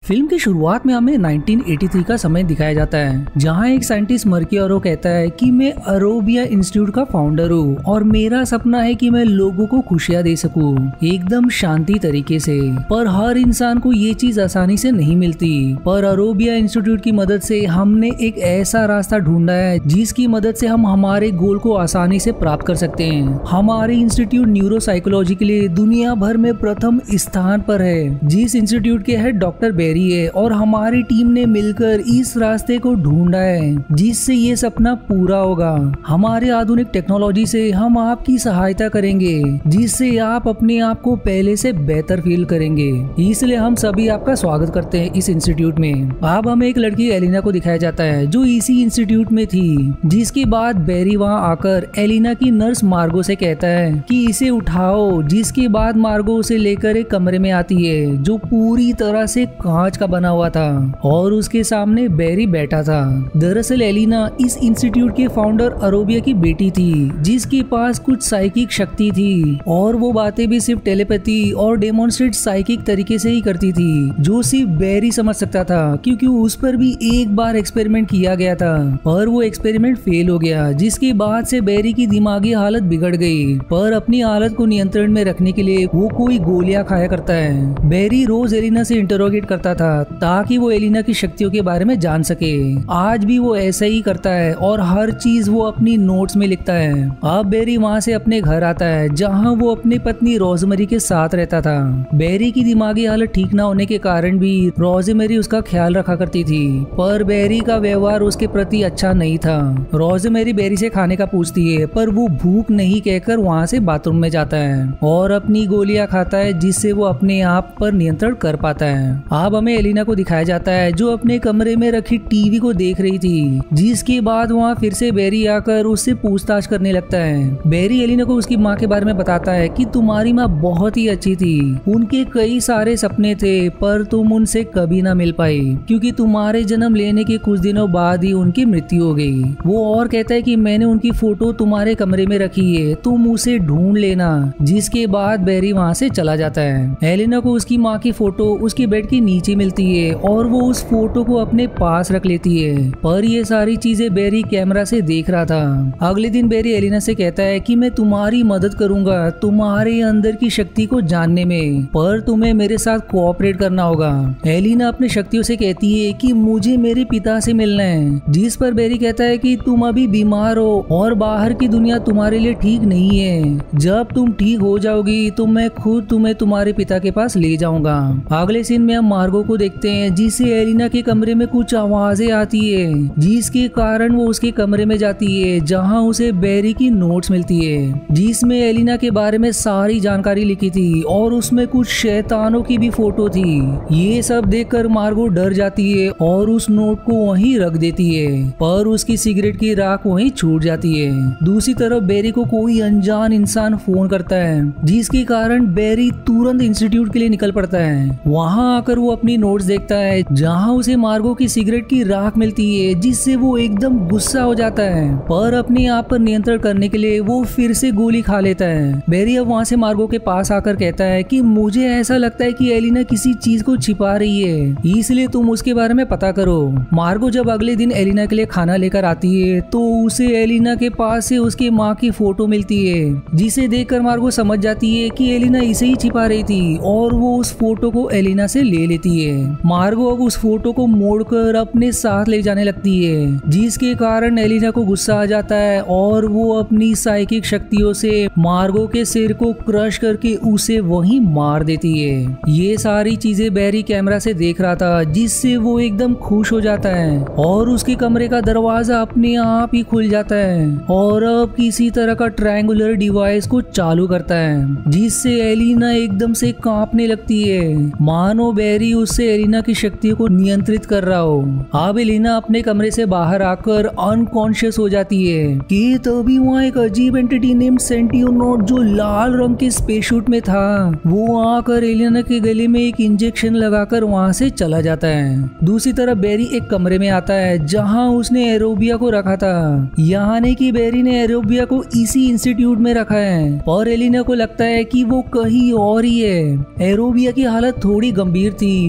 Film की शुरुआत में हमें 1983 का समय दिखाया जाता है, जहां एक साइंटिस्ट मर्की अरो कहता है कि मैं अरोबिया इंस्टीट्यूट का फाउंडर हूँ और मेरा सपना है कि मैं लोगों को खुशियां दे सकूं एकदम शांति तरीके से। पर हर इंसान को ये चीज आसानी से नहीं मिलती। पर अरोबिया इंस्टीट्यूट की मदद से हमने एक ऐसा रास्ता ढूंढा है जिसकी मदद से हम हमारे गोल को आसानी से प्राप्त कर सकते हैं। हमारे इंस्टीट्यूट न्यूरोसाइकोलॉजी के लिए दुनिया भर में प्रथम स्थान पर है, जिस इंस्टीट्यूट के हेड डॉक्टर बेरी है, और हमारी टीम ने मिलकर इस रास्ते को ढूंढा है जिससे ये सपना पूरा होगा। हमारे आधुनिक टेक्नोलॉजी से हम आपकी सहायता करेंगे जिससे आप अपने आप को पहले से बेहतर फील करेंगे। इसलिए हम सभी आपका स्वागत करते हैं इस इंस्टीट्यूट में। अब हमें एक लड़की एलिना को दिखाया जाता है जो इसी इंस्टीट्यूट में थी, जिसके बाद बेरी वहाँ आकर एलिना की नर्स मार्गो से कहता है कि इसे उठाओ, जिसके बाद मार्गो उसे लेकर एक कमरे में आती है जो पूरी तरह से कांच का बना हुआ था और उसके सामने बेरी बैठा था। दरअसल एलिना इस इंस्टीट्यूट के फाउंडर अरोबिया की बेटी थी, जिसके पास कुछ साइकिक शक्ति थी और वो बातें भी सिर्फ टेलीपैथी और डेमोन्स्ट्रेट साइकिक तरीके से ही करती थी, जो सिर्फ बेरी समझ सकता था क्योंकि उस पर भी एक बार एक्सपेरिमेंट किया गया था और वो एक्सपेरिमेंट फेल हो गया, जिसके बाद से बेरी की दिमागी हालत बिगड़ गई। पर अपनी हालत को नियंत्रण में रखने के लिए वो कोई गोलियां खाया करता है। बेरी रोज एलिना से इंटरोगेट करता था ताकि वो एलिना की शक्तियों के बारे में जान सके। आज भी वो ऐसा ही करता है और हर चीज वो अपनी नोट्स में लिखता है। अब बेरी वहाँ से अपने घर आता है जहाँ वो अपनी पत्नी रोजमेरी के साथ रहता था। बेरी की दिमागी हालत ठीक ना होने के कारण भी रोजमेरी उसका ख्याल रखा करती थी, पर बेरी का व्यवहार उसके प्रति अच्छा नहीं था। रोजमेरी बेरी से खाने का पूछती है, पर वो भूख नहीं कहकर वहाँ से बाथरूम में जाता है और अपनी गोलियां खाता है, जिससे वो अपने आप पर नियंत्रण कर पाता है। अब हमें एलिना को दिखाया जाता है जो अपने कमरे में रखी टीवी को देख रही थी, जिसके बाद वहाँ फिर से बेरी आकर उससे पूछताछ करने लगता है। बेरी एलिना को उसकी माँ के बारे में बताता है कि तुम्हारी माँ बहुत ही अच्छी थी, उनके कई सारे सपने थे पर तुम उनसे कभी ना मिल पाई क्योंकि तुम्हारे जन्म लेने के कुछ दिनों बाद ही उनकी मृत्यु हो गई। वो और कहता है कि मैंने उनकी फोटो तुम्हारे कमरे में रखी है, तुम उसे ढूंढ लेना। जिसके बाद बेरी वहाँ से चला जाता है। एलिना को उसकी माँ की फोटो उसके बेड के नीचे मिलती है और वो उस फोटो को अपने पास रख लेती है, पर ये सारी चीजें बेरी कैमरा से देख रहा था। अगले दिन बेरी एलिना से कहता है कि मैं तुम्हारी मदद करूंगा तुम्हारे अंदर की शक्ति को जानने में, पर तुम्हें मेरे साथ कोऑपरेट करना होगा। एलिना अपनी शक्तियों से कहती है कि मुझे मेरे पिता से मिलना है, जिस पर बेरी कहता है कि तुम अभी बीमार हो और बाहर की दुनिया तुम्हारे लिए ठीक नहीं है। जब तुम ठीक हो जाओगी तो मैं खुद तुम्हें तुम्हारे पिता के पास ले जाऊंगा। अगले सीन में हम मार्गो को देखते हैं, जिसे एलिना के कमरे में कुछ आवाजें आती है, जिसके कारण वो उसके कमरे में जाती है जहां उसे बेरी की नोट्स मिलती है, जिसमें एलिना के बारे में सारी जानकारी लिखी थी और उसमें कुछ शैतानों की भी फोटो थी। ये सब देखकर मार्गो डर जाती है और उस नोट को वहीं रख देती है, पर उसकी सिगरेट की राख वहीं छूट जाती है। दूसरी तरफ बेरी को कोई अनजान इंसान फोन करता है, जिसके कारण बेरी तुरंत इंस्टीट्यूट के लिए निकल पड़ता है। वहां आकर वो अपनी नोट्स देखता है जहां उसे मार्गो की सिगरेट की राख मिलती है, जिससे वो एकदम गुस्सा हो जाता है, पर अपने आप पर नियंत्रण करने के लिए वो फिर से गोली खा लेता है। बेरी अब वहां से मार्गो के पास आकर कहता है कि मुझे ऐसा लगता है कि एलिना किसी चीज को छिपा रही है, इसलिए तुम उसके बारे में पता करो। मार्गो जब अगले दिन एलिना के लिए खाना लेकर आती है तो उसे एलिना के पास से उसकी माँ की फोटो मिलती है, जिसे देखकर मार्गो समझ जाती है कि एलिना इसे ही छिपा रही थी और वो उस फोटो को एलिना से ले लेती है। मार्गो अब उस फोटो को मोड़कर अपने साथ ले जाने लगती है, जिसके कारण एलिना को गुस्सा आ जाता है और वो अपनी साइकिक शक्तियों से मार्गो के सिर को क्रश करके उसे वहीं मार देती है। ये सारी चीजें बेरी कैमरा से देख रहा था, जिससे वो एकदम खुश हो जाता है और उसके कमरे का दरवाजा अपने आप ही खुल जाता है और अब किसी तरह का ट्रायंगुलर डिवाइस को चालू करता है, जिससे एलिना एकदम से कांपने लगती है, मानो बेरी उससे एलिना की शक्तियों को नियंत्रित कर रहा हो। अब एलिना अपने कमरे से बाहर आकर अनकॉन्शियस हो जाती है कि तभी वहाँ एक अजीब एंटिटी नेम्ड सेंटियोनॉट जो लाल रंग के स्पेस सूट में था, वो आकर एलिना के गले में एक इंजेक्शन लगाकर वहाँ से चला जाता है। दूसरी तरफ बेरी एक कमरे में आता है जहाँ उसने एरोबिया को रखा था, यानी कि बेरी ने एरोबिया को इसी इंस्टीट्यूट में रखा है और एलिना को लगता है कि वो कहीं और ही है। एरोबिया की हालत थोड़ी गंभीर थी,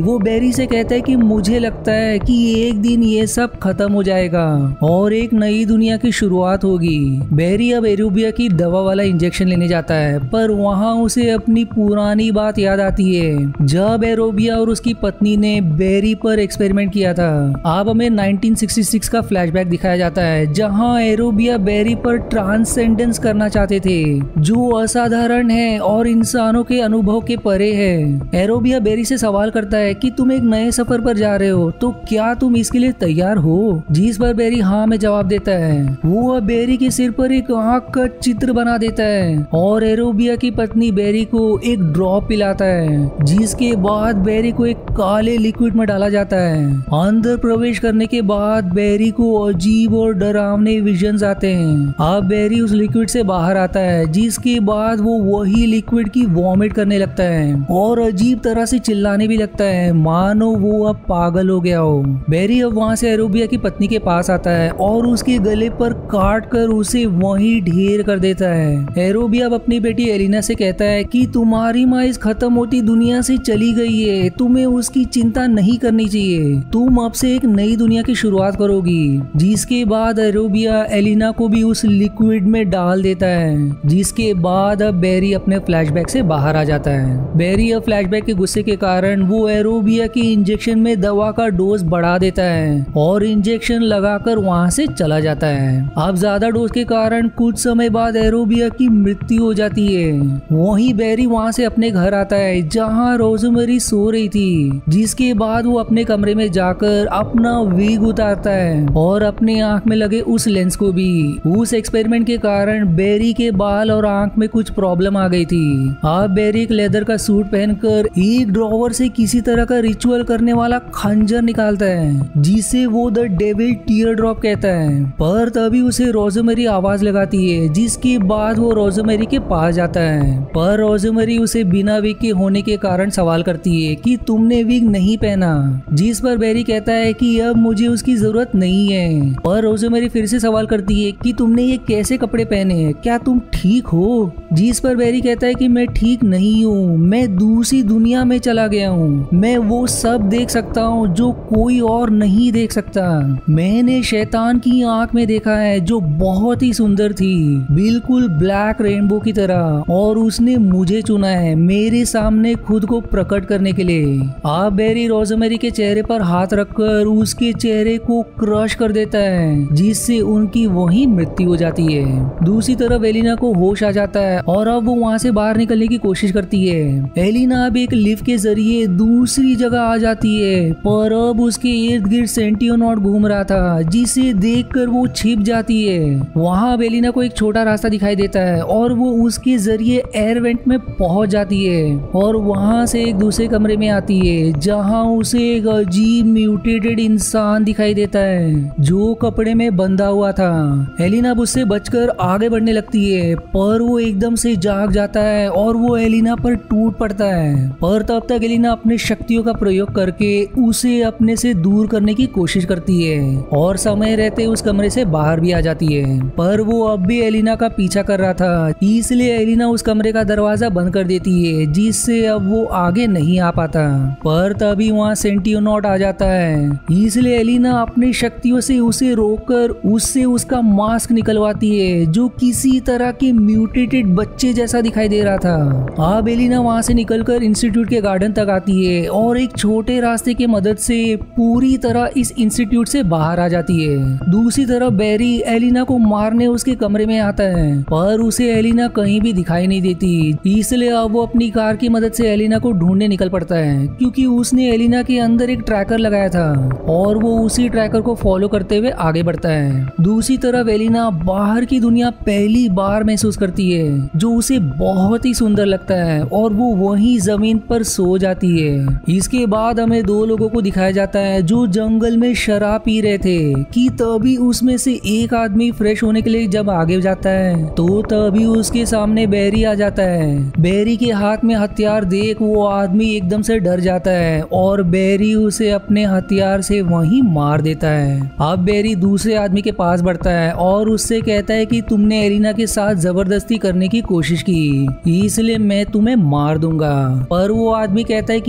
वो बेरी से कहता है कि मुझे लगता है कि एक दिन ये सब खत्म हो जाएगा और एक नई दुनिया की शुरुआत होगी। बेरी अब एरोबिया की दवा वाला इंजेक्शन लेने जाता है, पर वहाँ उसे अपनी पुरानी बात याद आती है जब एरोबिया और उसकी पत्नी ने बेरी पर एक्सपेरिमेंट किया था। अब हमें 1966 का फ्लैशबैक दिखाया जाता है जहाँ एरोबिया बेरी पर ट्रांसेंडेंस करना चाहते थे जो असाधारण है और इंसानों के अनुभव के परे है। एरोबिया बेरी से सवाल करता है कि तुम एक नए सफर पर जा रहे हो तो क्या तुम इसके लिए तैयार हो, जिस पर बेरी हाँ में जवाब देता है। वो अब बेरी के सिर पर एक आंख का चित्र बना देता है और एरोबिया की पत्नी बेरी को एक ड्रॉप पिलाता है, जिसके बाद बेरी को एक काले लिक्विड में डाला जाता है। अंदर प्रवेश करने के बाद बेरी को अजीब और डरावने विजन्स आते हैं। अब बेरी उस लिक्विड से बाहर आता है, जिसके बाद वो वही लिक्विड की वॉमिट करने लगता है और अजीब तरह से चिल्लाने भी लगता है मानो वो अब पागल हो गया हो। बेरी अब वहाँ से एरोबिया की पत्नी के पास आता है और उसके गले पर काट कर उसे वहीं ढेर कर देता है। एरोबिया अब अपनी बेटी एलिना से कहता है कि तुम्हारी माँ इस खत्म होती दुनिया से चली गई है, तुम्हें उसकी चिंता नहीं करनी चाहिए, तुम अब से एक नई दुनिया की शुरुआत करोगी। जिसके बाद एरोबिया एलिना को भी उस लिक्विड में डाल देता है, जिसके बाद अब बेरी अपने फ्लैशबैक से बाहर आ जाता है। बेरी अब फ्लैशबैक के गुस्से के कारण वो एरोबिया के इंजेक्शन में दवा का डोज बढ़ा देता है और इंजेक्शन लगाकर वहाँ से चला जाता है। अब ज्यादा डोज के कारण कुछ समय बाद एरोबिया की मृत्यु हो जाती है। वहीं बेरी वहाँ से अपने घर आता है जहाँ रोजमेरी सो रही थी, जिसके बाद वो अपने कमरे में जाकर अपना विग उतारता है और अपने आंख में लगे उस लेंस को भी। उस एक्सपेरिमेंट के कारण बेरी के बाल और आंख में कुछ प्रॉब्लम आ गई थी। अब बेरी एक लेदर का सूट पहनकर एक ड्रॉवर से किसी तरह का रिचुअल करने वाला खंजर निकालता है, जिसे वो द डेविल टीयर ड्रॉप कहता है। पर तभी उसे रोजमेरी आवाज लगाती है, जिसके बाद वो रोजमेरी के पास जाता है। पर रोजमेरी उसे बिना विग के होने के कारण सवाल करती है कि तुमने विग नहीं पहना, जिस पर बेरी कहता है कि अब मुझे उसकी जरूरत नहीं है। पर रोजमेरी फिर से सवाल करती है कि तुमने ये कैसे कपड़े पहने हैं, क्या तुम ठीक हो, जिस पर बेरी कहता है कि मैं ठीक नहीं हूँ, मैं दूसरी दुनिया में चला गया हूँ, मैं वो सब देख सकता हूँ जो कोई और नहीं देख सकता। मैंने शैतान की आंख में देखा है जो बहुत ही सुंदर थी, बिल्कुल ब्लैक रेनबो की तरह, और उसने मुझे चुना है मेरे सामने खुद को प्रकट करने के लिए। अब बेरी रोजमेरी के चेहरे पर हाथ रखकर उसके चेहरे को क्रश कर देता है, जिससे उनकी वहीं मृत्यु हो जाती है। दूसरी तरफ एलिना को होश आ जाता है और अब वो वहाँ से बाहर निकलने की कोशिश करती है। एलिना अब एक लिफ्ट के जरिए दूसरी जगह आ जाती है, पर अब उसके इर्द गिर्द सेंटियोनॉट घूम रहा था, जिसे देखकर वो छिप जाती है। वहाँ अब एलिना को एक छोटा रास्ता दिखाई देता है और वो उसके जरिए एयर वेंट में पहुंच जाती है और वहाँ से एक दूसरे कमरे में आती है, जहाँ उसे एक अजीब म्यूटेटेड इंसान दिखाई देता है जो कपड़े में बंधा हुआ था। एलिना उससे बचकर आगे बढ़ने लगती है, पर वो एकदम से जाग जाता है और वो एलिना पर टूट पड़ता है। पर तब तक एलिना अपने शक्तियों का प्रयोग करके उसे अपने से दूर करने की कोशिश करती है और समय रहते उस कमरे से बाहर भी आ जाती है। पर वो अब भी एलिना का पीछा कर रहा था, इसलिए एलिना उस कमरे का दरवाजा बंद कर देती है, जिससे अब वो आगे नहीं आ पाता। पर तभी वहाँ सेंटियोनॉट आ जाता है, इसलिए एलिना अपनी शक्तियों से उसे रोककर उससे उसका मास्क निकलवाती है, जो किसी तरह के म्यूटेटेड बच्चे जैसा दिखाई दे रहा था। अब एलिना वहाँ से निकलकर इंस्टीट्यूट के गार्डन तक आती है और एक छोटे रास्ते की मदद से पूरी तरह इस इंस्टीट्यूट से बाहर आ जाती है। दूसरी तरफ बेरी एलिना को मारने उसके कमरे में आता है, पर उसे एलिना कहीं भी दिखाई नहीं देती, इसलिए अब वो अपनी कार की मदद से एलिना को ढूंढने निकल पड़ता है, क्योंकि उसने एलिना के अंदर एक ट्रैकर लगाया था और वो उसी ट्रैकर को फॉलो करते हुए आगे बढ़ता है। दूसरी तरफ एलिना बाहर की दुनिया पहली बार महसूस करती है, जो उसे बहुत ही सुंदर लगता है, और वो वहीं जमीन पर सो जाती है। इसके बाद हमें दो लोगों को दिखाया जाता है जो जंगल में शराब पी रहे थे, कि तभी उसमें से एक आदमी फ्रेश होने के लिए जब आगे जाता है तो तभी उसके सामने बेरी आ जाता है। बेरी के हाथ में हथियार देख वो आदमी एकदम से डर जाता है और बेरी उसे अपने हथियार से वहीं मार देता है। अब बेरी दूसरे आदमी के पास बढ़ता है और उससे कहता है कि तुमने एलिना के साथ जबरदस्ती करने की कोशिश की, इसलिए मैं तुम्हें मार दूंगा। पर वो आदमी कहता है कि मैं किसी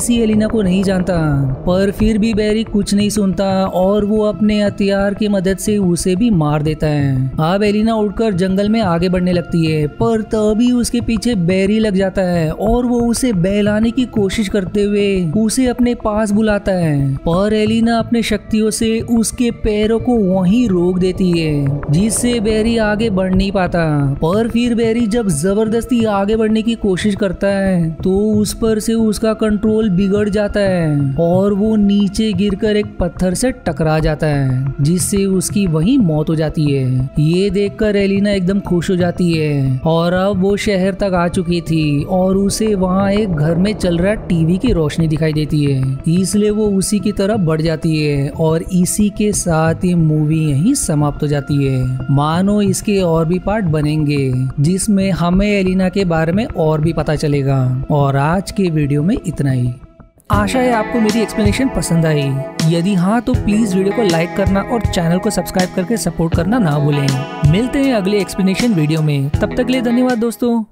ईसी एलिना को नहीं जानता, पर फिर भी बैरी कुछ नहीं सुनता और वो अपने हथियार की मदद से उसे भी मार देता है। अब एलिना उठकर जंगल में आगे बढ़ने लगती है, पर तभी उसके पीछे बैरी लग जाता है और वो उसे बहलाने की कोशिश करते हुए उसे अपने पास बुलाता है, पर एलिना अपने शक्तियों से उसके पैरों को वहीं रोक देती है, जिससे बैरी आगे बढ़ नहीं पाता। पर फिर बैरी जब जबरदस्ती आगे बढ़ने की कोशिश करता है तो उस पर से उसका कंट्रोल बिगड़ जाता है और वो नीचे गिरकर एक पत्थर से टकरा जाता है, जिससे उसकी वहीं मौत हो जाती है। ये देखकर एलिना एकदम खुश हो जाती है और अब वो शहर तक आ चुकी थी और उसे वहाँ एक घर में चल रहा टीवी की रोशनी दिखाई देती है, इसलिए वो उसी की तरफ बढ़ जाती है और इसी के साथ ये मूवी यहीं समाप्त हो जाती है। मानो इसके और भी पार्ट बनेंगे जिसमें हमें एलिना के बारे में और भी पता चलेगा। और आज के वीडियो में इतना ही। आशा है आपको मेरी एक्सप्लेनेशन पसंद आई। यदि हाँ तो प्लीज वीडियो को लाइक करना और चैनल को सब्सक्राइब करके सपोर्ट करना ना भूलें। मिलते हैं अगले एक्सप्लेनेशन वीडियो में, तब तक के लिए धन्यवाद दोस्तों।